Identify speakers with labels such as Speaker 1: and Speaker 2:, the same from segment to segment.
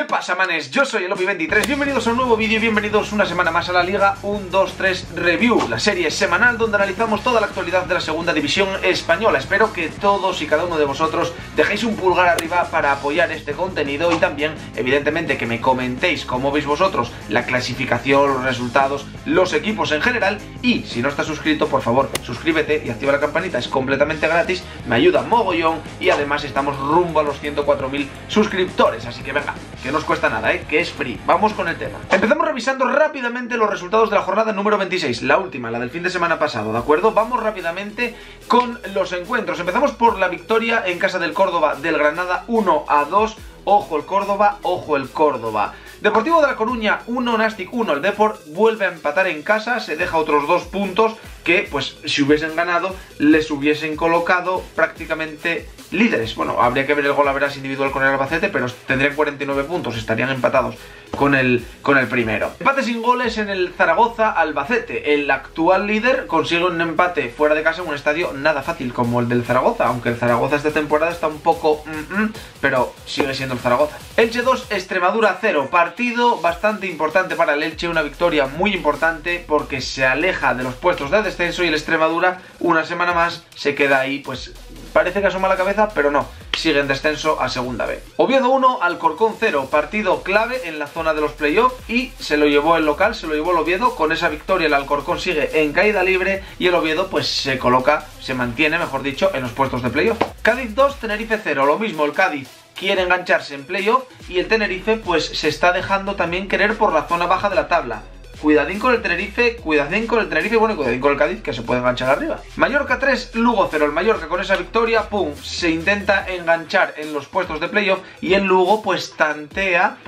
Speaker 1: pasa, manes? Yo soy el Opi23, bienvenidos a un nuevo vídeo, bienvenidos una semana más a la Liga 1-2-3 Review, la serie semanal donde analizamos toda la actualidad de la segunda división española. Espero que todos y cada uno de vosotros dejéis un pulgar arriba para apoyar este contenido y también, evidentemente, que me comentéis cómo veis vosotros la clasificación, los resultados, los equipos en general. Y si no estás suscrito, por favor, suscríbete y activa la campanita, es completamente gratis, me ayuda mogollón y además estamos rumbo a los 104.000 suscriptores, así que venga, que no os cuesta nada, que es free. Vamos con el tema. Empezamos revisando rápidamente los resultados de la jornada número 26, la última, la del fin de semana pasado, ¿de acuerdo? Vamos rápidamente con los encuentros. Empezamos por la victoria en casa del Córdoba del Granada 1-2. Ojo el Córdoba, ojo el Córdoba. Deportivo de La Coruña 1, Nastic 1. El Depor vuelve a empatar en casa, se deja otros 2 puntos que, pues, si hubiesen ganado, les hubiesen colocado prácticamente líderes. Bueno, habría que ver el golaveras individual con el Albacete, pero tendrían 49 puntos, estarían empatados con el primero. Empate sin goles en el Zaragoza-Albacete. El actual líder consigue un empate fuera de casa en un estadio nada fácil como el del Zaragoza, aunque el Zaragoza esta temporada está un poco pero sigue siendo el Zaragoza. Elche 2, Extremadura 0. Partido bastante importante para el Elche, una victoria muy importante porque se aleja de los puestos de descenso y el Extremadura una semana más se queda ahí, pues parece que asoma la cabeza, pero no, sigue en descenso a segunda B. Oviedo 1, Alcorcón 0, partido clave en la zona de los playoffs y se lo llevó el local, se lo llevó el Oviedo. Con esa victoria el Alcorcón sigue en caída libre y el Oviedo pues se mantiene, mejor dicho, en los puestos de playoff. Cádiz 2, Tenerife 0, lo mismo, el Cádiz quiere engancharse en playoff y el Tenerife pues se está dejando también querer por la zona baja de la tabla. Cuidadín con el Tenerife, bueno, y cuidadín con el Cádiz, que se puede enganchar arriba. Mallorca 3, Lugo 0. El Mallorca con esa victoria, pum, se intenta enganchar en los puestos de playoff y el Lugo pues tantea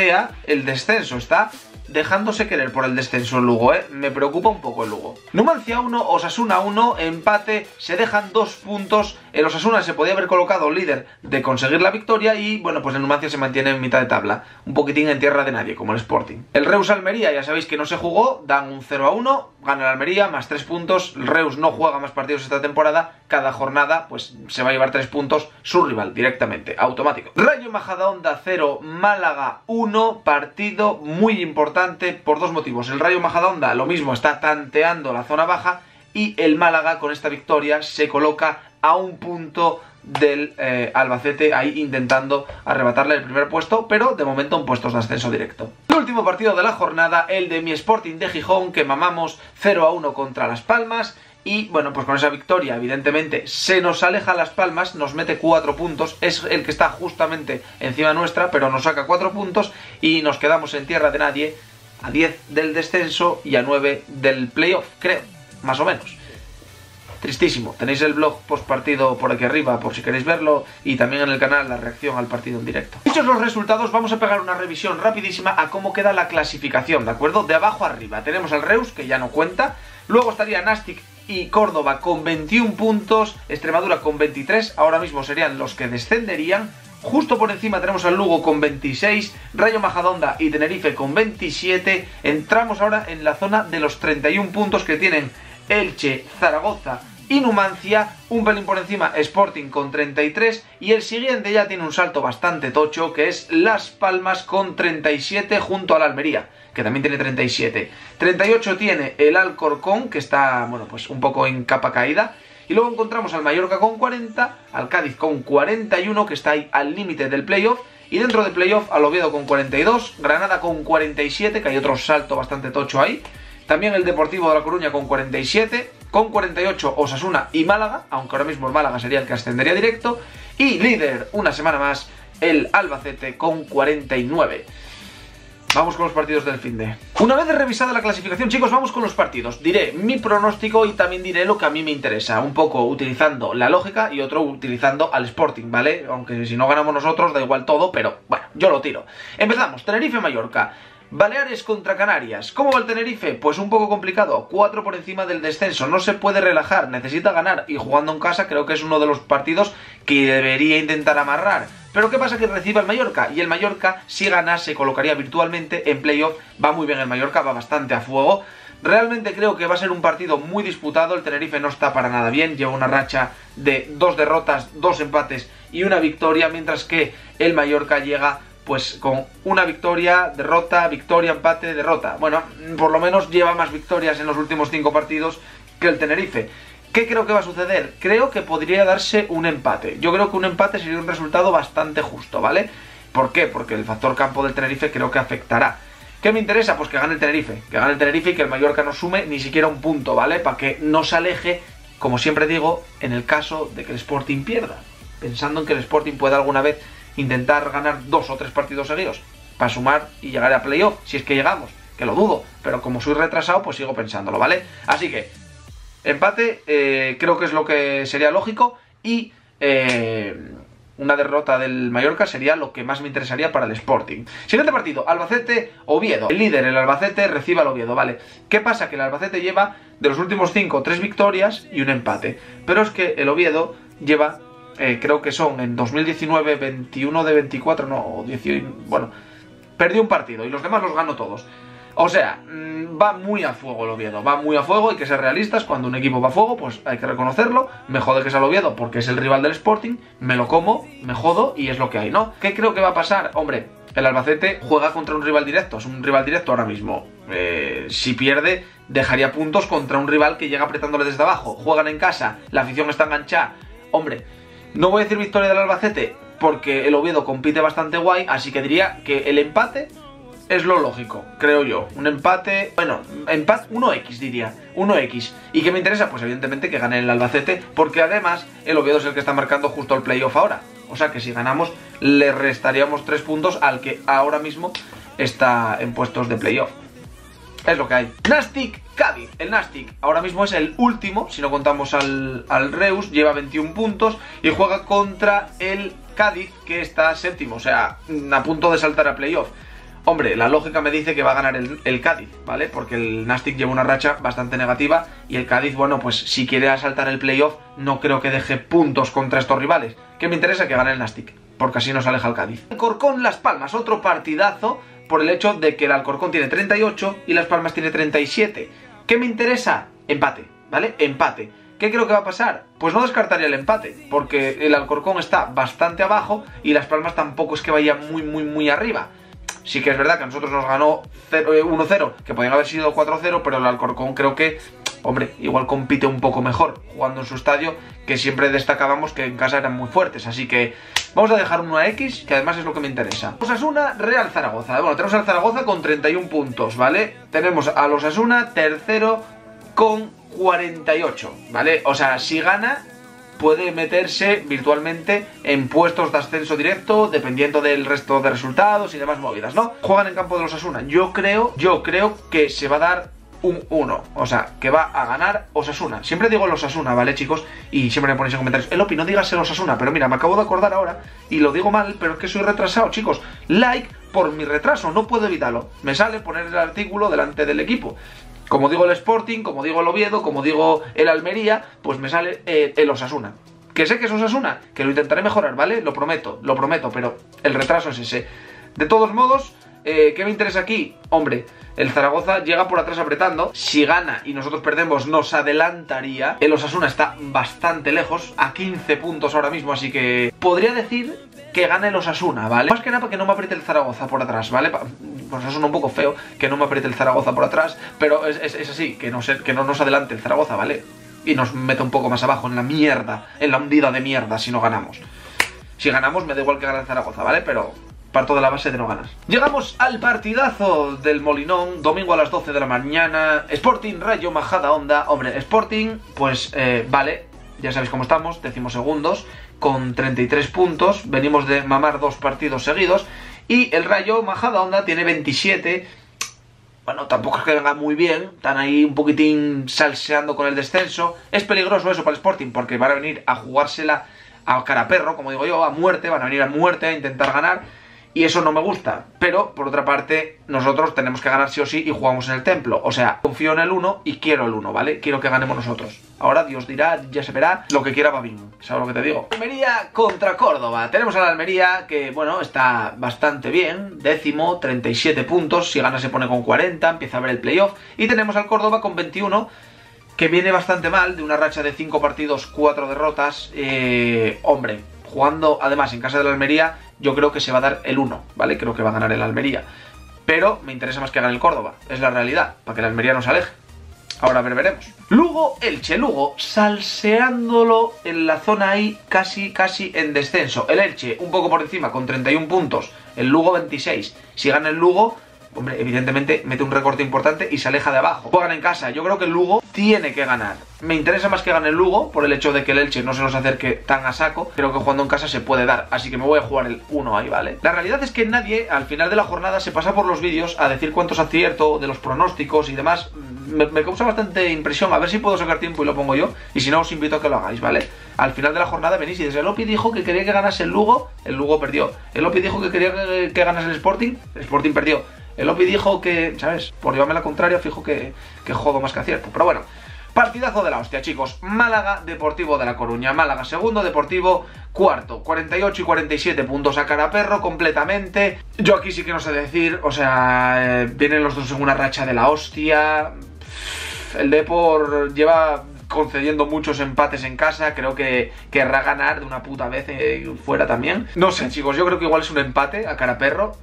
Speaker 1: el descenso, está dejándose querer por el descenso el Lugo, me preocupa un poco el Lugo. Numancia 1, Osasuna 1, empate, se dejan 2 puntos. El Osasuna se podía haber colocado líder de conseguir la victoria y, bueno, pues el Numancia se mantiene en mitad de tabla, un poquitín en tierra de nadie, como el Sporting. El Reus Almería, ya sabéis que no se jugó, dan un 0-1, gana el Almería, más 3 puntos. El Reus no juega más partidos esta temporada, cada jornada pues se va a llevar 3 puntos su rival directamente, automático. Rayo Majadahonda 0, Málaga 1, partido muy importante por 2 motivos. El Rayo Majadahonda, lo mismo, está tanteando la zona baja y el Málaga con esta victoria se coloca a un punto del Albacete, ahí intentando arrebatarle el primer puesto, pero de momento en puestos de ascenso directo. El último partido de la jornada, el de mi Sporting de Gijón, que mamamos 0-1 contra Las Palmas. Y bueno, pues con esa victoria evidentemente se nos aleja Las Palmas, nos mete 4 puntos, es el que está justamente encima nuestra, pero nos saca 4 puntos y nos quedamos en tierra de nadie, a 10 del descenso y a 9 del playoff, creo, más o menos. Tristísimo. Tenéis el blog post partido por aquí arriba por si queréis verlo y también en el canal la reacción al partido en directo. Dichos los resultados, vamos a pegar una revisión rapidísima a cómo queda la clasificación, ¿de acuerdo? De abajo arriba tenemos al Reus, que ya no cuenta, luego estaría Nastic y Córdoba con 21 puntos, Extremadura con 23, ahora mismo serían los que descenderían. Justo por encima tenemos al Lugo con 26, Rayo Majadahonda y Tenerife con 27. Entramos ahora en la zona de los 31 puntos que tienen Elche, Zaragoza y Numancia, un pelín por encima Sporting con 33 y el siguiente ya tiene un salto bastante tocho que es Las Palmas con 37 junto al Almería, que también tiene 37. 38 tiene el Alcorcón, que está, bueno, pues un poco en capa caída. Y luego encontramos al Mallorca con 40, al Cádiz con 41, que está ahí al límite del playoff. Y dentro del playoff al Oviedo con 42, Granada con 47, que hay otro salto bastante tocho ahí. También el Deportivo de La Coruña con 47, con 48 Osasuna y Málaga, aunque ahora mismo el Málaga sería el que ascendería directo. Y líder, una semana más, el Albacete con 49. Vamos con los partidos del finde. Una vez revisada la clasificación, chicos, vamos con los partidos. Diré mi pronóstico y también diré lo que a mí me interesa. Un poco utilizando la lógica y otro utilizando al Sporting, ¿vale? Aunque si no ganamos nosotros da igual todo, pero bueno, yo lo tiro. Empezamos, Tenerife-Mallorca. Baleares contra Canarias. ¿Cómo va el Tenerife? Pues un poco complicado, 4 por encima del descenso, no se puede relajar, necesita ganar y jugando en casa creo que es uno de los partidos que debería intentar amarrar. Pero ¿qué pasa? Que recibe al Mallorca y el Mallorca, si gana, se colocaría virtualmente en playoff. Va muy bien el Mallorca, va bastante a fuego. Realmente creo que va a ser un partido muy disputado. El Tenerife no está para nada bien, lleva una racha de 2 derrotas, 2 empates y una victoria, mientras que el Mallorca llega pues con una victoria, derrota, victoria, empate, derrota. Bueno, por lo menos lleva más victorias en los últimos 5 partidos que el Tenerife. ¿Qué creo que va a suceder? Creo que podría darse un empate. Yo creo que un empate sería un resultado bastante justo, ¿vale? ¿Por qué? Porque el factor campo del Tenerife creo que afectará. ¿Qué me interesa? Pues que gane el Tenerife. Que gane el Tenerife y que el Mallorca no sume ni siquiera un punto, ¿vale? Para que no se aleje, como siempre digo, en el caso de que el Sporting pierda. Pensando en que el Sporting pueda alguna vez intentar ganar 2 o 3 partidos seguidos para sumar y llegar a playoff, si es que llegamos, que lo dudo, pero como soy retrasado, pues sigo pensándolo, ¿vale? Así que, empate, creo que es lo que sería lógico, y una derrota del Mallorca sería lo que más me interesaría para el Sporting. Siguiente partido, Albacete-Oviedo. El líder, el Albacete, recibe al Oviedo, ¿vale? ¿Qué pasa? Que el Albacete lleva de los últimos 5, 3 victorias y un empate, pero es que el Oviedo lleva... creo que son en 2019 21 de 24, no, 18, bueno, perdió un partido y los demás los ganó todos. O sea, va muy a fuego el Oviedo, va muy a fuego, hay que ser realistas. Cuando un equipo va a fuego, pues hay que reconocerlo. Me jode que sea el Oviedo porque es el rival del Sporting, me lo como, me jodo y es lo que hay, ¿no? ¿Qué creo que va a pasar? Hombre, el Albacete juega contra un rival directo, es un rival directo ahora mismo. Si pierde, dejaría puntos contra un rival que llega apretándole desde abajo. Juegan en casa, la afición está enganchada. Hombre, no voy a decir victoria del Albacete porque el Oviedo compite bastante guay, así que diría que el empate es lo lógico, creo yo. Un empate, bueno, empate 1x diría, 1x. ¿Y qué me interesa? Pues evidentemente que gane el Albacete, porque además el Oviedo es el que está marcando justo el playoff ahora. O sea que si ganamos le restaríamos 3 puntos al que ahora mismo está en puestos de playoff. Es lo que hay. Nástic-Cádiz. El Nástic ahora mismo es el último, si no contamos al Reus, lleva 21 puntos y juega contra el Cádiz, que está séptimo, o sea, a punto de saltar a playoff. Hombre, la lógica me dice que va a ganar el Cádiz, ¿vale? Porque el Nástic lleva una racha bastante negativa y el Cádiz, bueno, pues si quiere asaltar el playoff, no creo que deje puntos contra estos rivales. ¿Qué me interesa? Que gane el Nástic, porque así nos aleja el Cádiz. Alcorcón-Las Palmas, otro partidazo, por el hecho de que el Alcorcón tiene 38 y Las Palmas tiene 37. ¿Qué me interesa? Empate, ¿vale? Empate. ¿Qué creo que va a pasar? Pues no descartaría el empate, porque el Alcorcón está bastante abajo y Las Palmas tampoco es que vaya muy arriba. Sí que es verdad que a nosotros nos ganó 1-0, que podrían haber sido 4-0, pero el Alcorcón creo que, hombre, igual compite un poco mejor jugando en su estadio, que siempre destacábamos que en casa eran muy fuertes. Así que vamos a dejar una X, que además es lo que me interesa. Osasuna, Real Zaragoza. Bueno, tenemos al Zaragoza con 31 puntos, ¿vale? Tenemos al Osasuna tercero con 48, ¿vale? O sea, si gana, puede meterse virtualmente en puestos de ascenso directo, dependiendo del resto de resultados y demás movidas, ¿no? Juegan en campo de los Osasuna. Yo creo que se va a dar un 1, o sea, que va a ganar Osasuna. Siempre digo el Osasuna, ¿vale, chicos? Y siempre me ponéis en comentarios, Elopi, no digas el Osasuna, pero mira, me acabo de acordar ahora y lo digo mal, pero es que soy retrasado, chicos. Like por mi retraso, no puedo evitarlo. Me sale poner el artículo delante del equipo. Como digo el Sporting, como digo el Oviedo, como digo el Almería, pues me sale el Osasuna. Que sé que es Osasuna, que lo intentaré mejorar, ¿vale? Lo prometo, pero el retraso es ese. De todos modos, ¿qué me interesa aquí? Hombre, el Zaragoza llega por atrás apretando. Si gana y nosotros perdemos, nos adelantaría. El Osasuna está bastante lejos, a 15 puntos ahora mismo, así que podría decir que gane el Osasuna, ¿vale? Más que nada para que no me apriete el Zaragoza por atrás, ¿vale? Pues eso suena un poco feo, que no me apriete el Zaragoza por atrás, pero es así, que no nos adelante el Zaragoza, ¿vale? Y nos mete un poco más abajo, en la mierda, en la hundida de mierda, si no ganamos. Si ganamos, me da igual que gane el Zaragoza, ¿vale? Pero parto de la base de no ganar. Llegamos al partidazo del Molinón, domingo a las 12 de la mañana. Sporting Rayo Majadahonda. Hombre, Sporting, pues vale, ya sabéis cómo estamos, 12º, con 33 puntos. Venimos de mamar 2 partidos seguidos. Y el Rayo Majadahonda tiene 27. Bueno, tampoco es que venga muy bien. Están ahí un poquitín salseando con el descenso. Es peligroso eso para el Sporting, porque van a venir a jugársela a cara perro, como digo yo, a muerte. Van a venir a muerte a intentar ganar. Y eso no me gusta, pero por otra parte nosotros tenemos que ganar sí o sí y jugamos en el Templo. O sea, confío en el 1 y quiero el 1, ¿vale? Quiero que ganemos nosotros. Ahora Dios dirá, ya se verá, lo que quiera va bien. ¿Sabes lo que te digo? Almería contra Córdoba. Tenemos a la Almería que, bueno, está bastante bien. 10º, 37 puntos. Si gana se pone con 40, empieza a ver el playoff. Y tenemos al Córdoba con 21, que viene bastante mal, de una racha de 5 partidos, 4 derrotas. Hombre, jugando además en casa de la Almería, yo creo que se va a dar el 1, ¿vale? Creo que va a ganar el Almería. Pero me interesa más que gane el Córdoba, es la realidad, para que la Almería no se aleje. Ahora veremos. Lugo-Elche. Lugo salseándolo en la zona ahí, casi en descenso. El Elche un poco por encima con 31 puntos. El Lugo 26. Si gana el Lugo, hombre, evidentemente mete un recorte importante y se aleja de abajo. Juegan en casa. Yo creo que el Lugo tiene que ganar. Me interesa más que gane el Lugo por el hecho de que el Elche no se nos acerque tan a saco. Creo que jugando en casa se puede dar. Así que me voy a jugar el 1 ahí, ¿vale? La realidad es que nadie al final de la jornada se pasa por los vídeos a decir cuántos acierto de los pronósticos y demás. Me causa bastante impresión. A ver si puedo sacar tiempo y lo pongo yo. Y si no, os invito a que lo hagáis, ¿vale? Al final de la jornada venís y dices, el Opi dijo que quería que ganase el Lugo perdió. El Opi dijo que quería que ganase el Sporting perdió. El Opi dijo que, ¿sabes? Por llevarme la contraria, fijo que jodo más que acierto. Pero bueno, partidazo de la hostia, chicos. Málaga, Deportivo de La Coruña. Málaga segundo, Deportivo cuarto. 48 y 47 puntos a cara perro completamente. Yo aquí sí que no sé decir, o sea, vienen los dos en una racha de la hostia. El Depor lleva concediendo muchos empates en casa. Creo que querrá ganar de una puta vez fuera también. No sé, chicos, yo creo que igual es un empate a cara perro.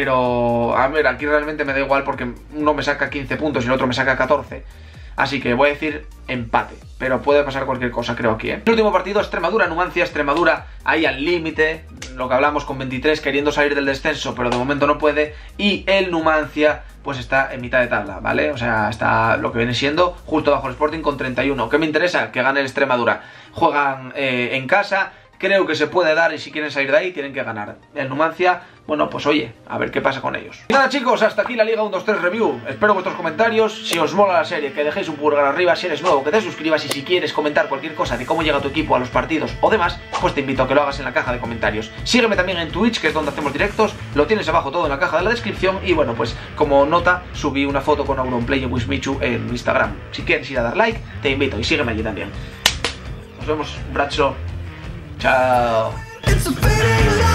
Speaker 1: Pero, a ver, aquí realmente me da igual porque uno me saca 15 puntos y el otro me saca 14. Así que voy a decir empate. Pero puede pasar cualquier cosa, creo, aquí, ¿eh? El último partido, Extremadura-Numancia. Extremadura ahí al límite. Lo que hablamos con 23 queriendo salir del descenso, pero de momento no puede. Y el Numancia pues está en mitad de tabla, ¿vale? O sea, está lo que viene siendo justo bajo el Sporting con 31. ¿Qué me interesa? Que gane el Extremadura. Juegan en casa. Creo que se puede dar y si quieren salir de ahí tienen que ganar. El Numancia, bueno, pues oye, a ver qué pasa con ellos. Y nada, chicos, hasta aquí la Liga 1-2-3 Review. Espero vuestros comentarios. Si os mola la serie, que dejéis un pulgar arriba. Si eres nuevo, que te suscribas. Y si quieres comentar cualquier cosa de cómo llega tu equipo a los partidos o demás, pues te invito a que lo hagas en la caja de comentarios. Sígueme también en Twitch, que es donde hacemos directos. Lo tienes abajo todo en la caja de la descripción. Y bueno, pues como nota, subí una foto con Auronplay y Wismichu en Instagram. Si quieres ir a dar like, te invito y sígueme allí también. Nos vemos, brazo. Ciao.